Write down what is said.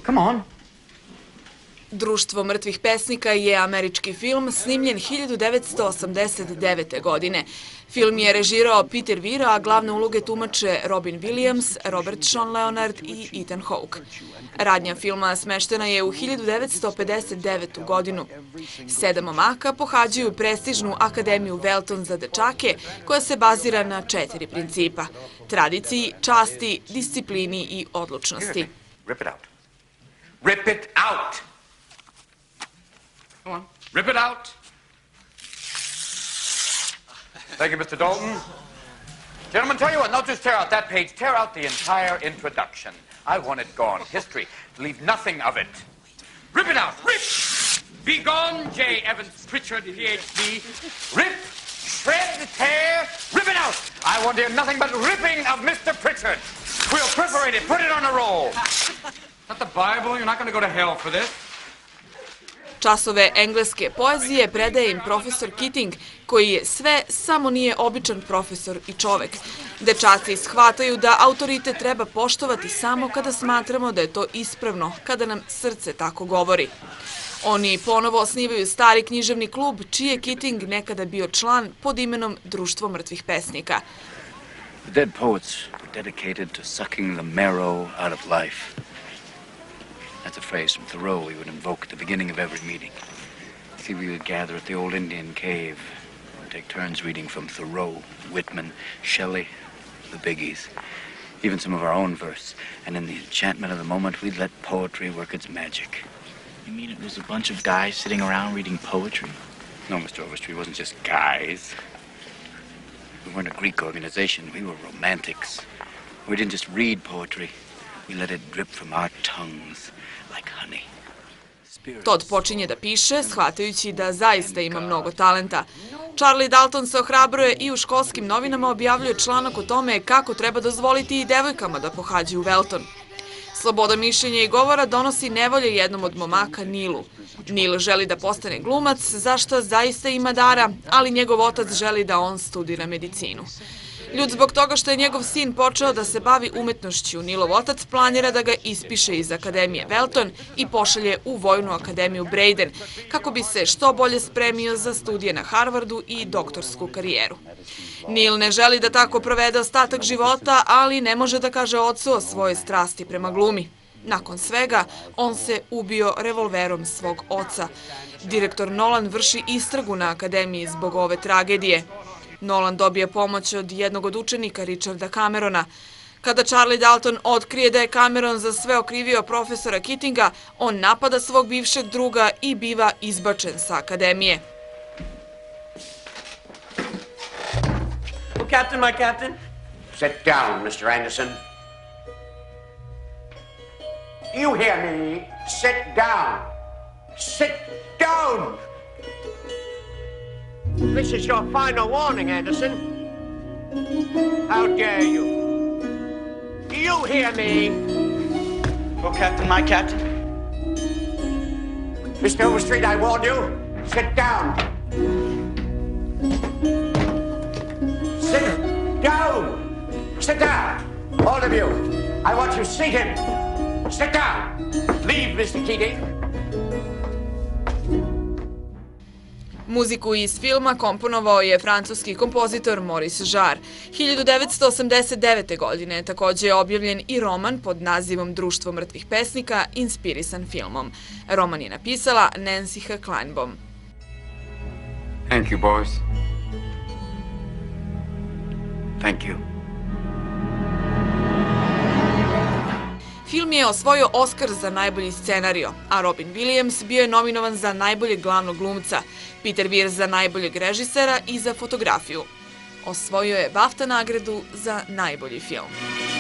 Come on. Društvo mrtvih pesnika je američki film snimljen 1989. godine. Film je režirao Peter Weir, a glavne uloge tumače Robin Williams, Robert Sean Leonard i Ethan Hawke. Radnja filma smeštena je u 1959. godinu. 7 momaka pohađaju prestižnu akademiju Welton za dečake, koja se bazira na 4 principa: tradiciji, časti, disciplini i odlučnosti. Rip it out. Rip it out! Go on. Rip it out! Thank you, Mr. Dalton. Gentlemen, tell you what, don't just tear out that page, tear out the entire introduction. I want it gone. History. Leave nothing of it. Rip it out! Rip! Be gone, J. Evans Pritchard, PhD. Rip! Shred! Tear! Rip it out! I want to hear nothing but ripping of Mr. Pritchard. We'll perforate it. Put it on a roll. Not the Bible. You're not going to go to hell for this. Časove engleske poezije predaje im profesor Keating, koji je sve, samo nije običan profesor i čovek. Dečaci shvataju da autoritet treba poštovati samo kada smatramo da je to ispravno, kada nam srce tako govori. Oni ponovo osnivaju stari književni klub, čiji je Keating nekada bio član pod imenom Društvo mrtvih pesnika. The dead poets were dedicated to sucking the marrow out of life. That's a phrase from Thoreau we would invoke at the beginning of every meeting. See, we would gather at the old Indian cave and take turns reading from Thoreau, Whitman, Shelley, the biggies, even some of our own verse. And in the enchantment of the moment, we'd let poetry work its magic. You mean it was a bunch of guys sitting around reading poetry? No, Mr. Overstreet, it wasn't just guys. We weren't a Greek organization. We were romantics. We didn't just read poetry. We let it drip from our tongues like honey. Todd počinje da piše, shvatajući da zaista ima mnogo talenta. Charlie Dalton se ohrabruje i u školskim novinama objavljuje članak o tome kako treba dozvoliti i devojkama da pohađaju Welton. Sloboda mišljenja i govora donosi nevolje jednom od momaka, Nilu. Nil želi da postane glumac, za što zaista ima dara, ali njegov otac želi da on studira medicinu. Ljud zbog toga što je njegov sin počeo da se bavi umetnošću, Nilov otac planira da ga ispiše iz Akademije Welton i pošalje u Vojnu akademiju Braden, kako bi se što bolje spremio za studije na Harvardu i doktorsku karijeru. Nil ne želi da tako provede ostatak života, ali ne može da kaže ocu o svojoj strasti prema glumi. Nakon svega, on se ubio revolverom svog oca. Direktor Nolan vrši istragu na akademiji zbog ove tragedije. Nolan dobije pomoć od jednog od učenika, Richarda Camerona. Kada Charlie Dalton otkrije da je Cameron za sve okrivio profesora Keatinga, on napada svog bivšeg druga i biva izbačen sa akademije. Oh, Captain, my captain. Sit down, Mr. Anderson. You hear me? Sit down. Sit down! This is your final warning, Anderson. How dare you? Do you hear me? Oh, Captain, my captain. Mr. Overstreet, I warn you. Sit down. Sit down. Sit down. All of you. I want you to see him. Sit down. Leave, Mr. Keating. Muziku iz filma komponovao je francuski kompozitor Maurice Jarre. 1989. godine takođe je objavljen i roman pod nazivom Društvo mrtvih pesnika, inspirisan filmom. Roman je napisala Nancy H. Kleinbaum. Thank you, boys. Thank you. Film je osvojio Oskar za najbolji scenario, a Robin Williams bio je nominovan za najboljeg glavnog glumca, Peter Weir za najboljeg režisera i za fotografiju. Osvojio je BAFTA nagradu za najbolji film.